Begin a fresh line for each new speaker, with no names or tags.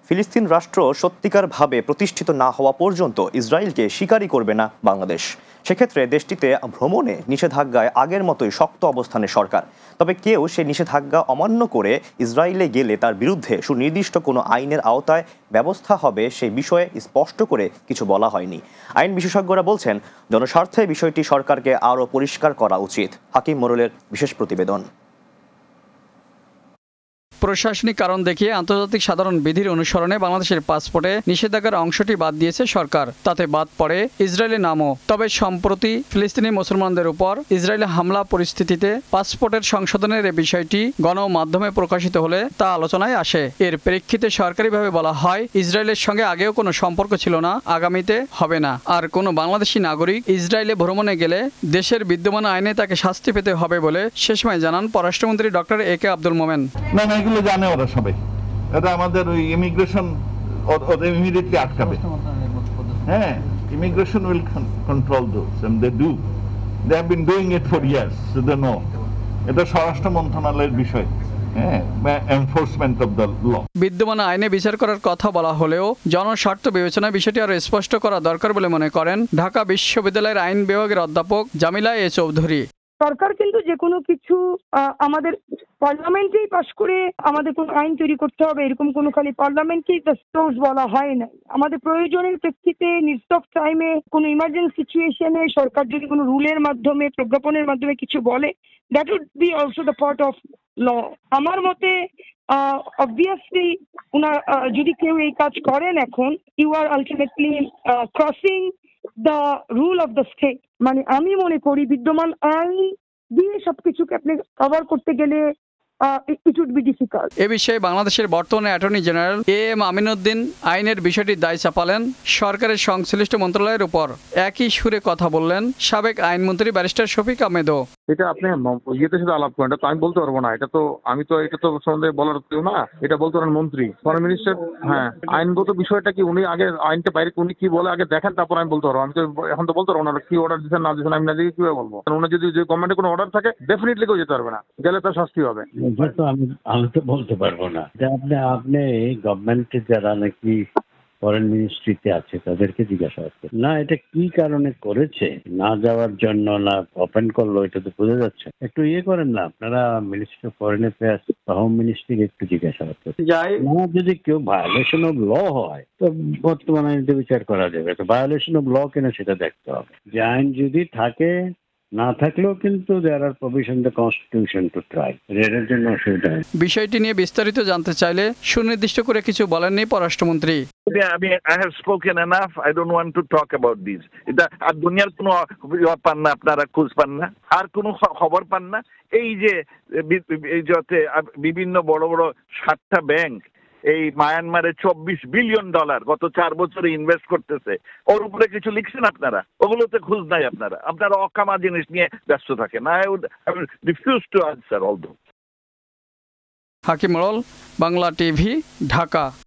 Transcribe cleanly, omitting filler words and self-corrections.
ফিলিস্তিন রাষ্ট্র সত্যিকারভাবে প্রতিষ্ঠিত না হওয়া পর্যন্ত ইসরায়েলকে স্বীকারই করবে না বাংলাদেশ। সেক্ষেত্রে দেশটিতে ভ্রমণে নিষেধাজ্ঞায় আগের মতোই শক্ত অবস্থানে সরকার। তবে কেউ সে নিষেধাজ্ঞা অমান্য করে ইসরায়েলে গেলে তার বিরুদ্ধে সুনির্দিষ্ট কোনো আইনের আওতায় ব্যবস্থা হবে সেই বিষয়ে স্পষ্ট করে কিছু বলা হয়নি। আইন বিশেষজ্ঞরা বলছেন, জনস্বার্থে বিষয়টি সরকারকে আরও পরিষ্কার করা উচিত। হাকিম মোরলের বিশেষ প্রতিবেদন।
প্রশাসনিক কারণ দেখিয়ে আন্তর্জাতিক সাধারণ বিধির অনুসরণে বাংলাদেশের পাসপোর্টে নিষেধাজ্ঞার অংশটি বাদ দিয়েছে সরকার। তাতে বাদ পড়ে ইসরায়েলের নামও। তবে সম্প্রতি ফিলিস্তিনি মুসলমানদের উপর ইসরায়েলি হামলা পরিস্থিতিতে পাসপোর্টের সংশোধনের এই বিষয়টি গণমাধ্যমে প্রকাশিত হলে তা আলোচনায় আসে। এর প্রেক্ষিতে সরকারিভাবে বলা হয়, ইসরায়েলের সঙ্গে আগেও কোনো সম্পর্ক ছিল না, আগামীতে হবে না। আর কোনো বাংলাদেশি নাগরিক ইসরায়েলে ভ্রমণে গেলে দেশের বিদ্যমান আইনে তাকে শাস্তি পেতে হবে বলে সে সময় জানান পররাষ্ট্রমন্ত্রী ডক্টর একে আব্দুল মোমেন।
এগুলো জানে ওরা সবাই, এটা আমাদের ওই ইমিগ্রেশন ওদের ইমিডিয়েটলি আটকাবে। হ্যাঁ, immigration will control those and they do, they have been doing it for years, so they know. এটা স্বরাষ্ট্র মন্ত্রণালয়ের বিষয়।
বিদ্যমান আইনে বিচার করার কথা বলা হলেও জনস্বার্থ বিবেচনায় বিষয়টি আরো স্পষ্ট করা দরকার বলে মনে করেন ঢাকা বিশ্ববিদ্যালয়ের আইন বিভাগের অধ্যাপক জামিলা এ চৌধুরী।
সরকার কিন্তু যে কোনো কিছু আমাদের পার্লামেন্টেই পাশ করে আমাদের কোনো আইন তৈরি করতে হবে এরকম কোনো খালি পার্লামেন্টেই সোর্স বলা হয় না। আমাদের প্রয়োজনের প্রেক্ষিতে নির্দিষ্ট টাইমে কোনো ইমার্জেন্সি সিচুয়েশনে সরকার যদি কোনো রুলের মাধ্যমে প্রজ্ঞাপনের মাধ্যমে কিছু বলে, that would be also the part of law. আমার মতে অবভিয়াসলি যদি কেউ এই কাজ করেন, এখন you are ultimately crossing the rule of the state. মানে আমি মনে করি বিদ্যমান আইন দিয়ে সবকিছুকে আপনি কভার করতে গেলে it would be difficult.
এ বিষয়ে বাংলাদেশের বর্তমানে অ্যাটর্নি জেনারেল এম আমিনুদ্দিন আইনের বিষয়টির দায় চাপালেন সরকারের সংশ্লিষ্ট মন্ত্রণালয়ের উপর। একই সুরে কথা বললেন সাবেক আইনমন্ত্রী ব্যারিস্টার শফিক আহমেদও।
এটা আপনি ইয়েতে সাথে আলাপ করেন, এটা তো আমি বলতে পারবো না। এটা তো এটা তো সম্বন্ধে বলার কেউ না, এটা বলতে পারেন মন্ত্রী, ফরেন মিনিস্টার। হ্যাঁ, আইনগত বিষয়টা কি উনি আগে আইনটা বাইরে উনি কি বলে আগে দেখেন, তারপর আমি বলতে পারবো। আমি তো এখন তো বলতে পারবো না কি অর্ডার দিচ্ছেন না দিচ্ছেন, আমি না দিকে কিভাবে বলবো? উনি যদি যে গভর্নমেন্টের কোনো অর্ডার থাকে ডেফিনেটলি কেউ যেতে পারবে না, গেলে তার শাস্তি হবে।
আমি তো বলতে পারবো না। আপনি গভর্নমেন্টের যারা নাকি ফরেন মিনিস্ট্রিতে আছে তাদেরকে জিজ্ঞাসা করতে না, এটা কি কারণে করেছে, না যাওয়ার জন্য না ওপেন করলো, এটা তো বোঝা যাচ্ছে। একটু করেন না আপনারা, minister of foreign affairs, home মিনিস্ট্রিকে একটু জিজ্ঞাসা করতে না। যদি কেউ ভায়োলেশন অফ ল হয় তো বর্তমানে আইনটা বিচার করা যাবে। তো ভায়োলেশন অফ ল কেন সেটা দেখতে হবে। যে আইন যদি থাকে, না থাকলেও কিন্তু there are provision the constitution to try, এর জন্য অসুবিধা।
বিষয়টি নিয়ে বিস্তারিত জানতে চাইলে সুনির্দিষ্ট করে কিছু বলেননি পররাষ্ট্রমন্ত্রী।
I have spoken enough. I don't want to talk about this. এটা আর দুনিয়ার কোনো পান না, আপনারা খোঁজ পান না, আর কোনো খবর পান না। এই যে বিভিন্ন বড় বড় 7টা ব্যাংক এই মায়ানমারে $24 বিলিয়ন গত 4 বছরে ইনভেস্ট করতেছে, ওর উপরে কিছু লিখছেন আপনারা? ওগুলোতে খোঁজ নাই আপনারা অকামা জিনিস নিয়ে ব্যস্ত থাকেন। I would refuse to answer all those.
Hakim Morol, Bangla TV, Dhaka.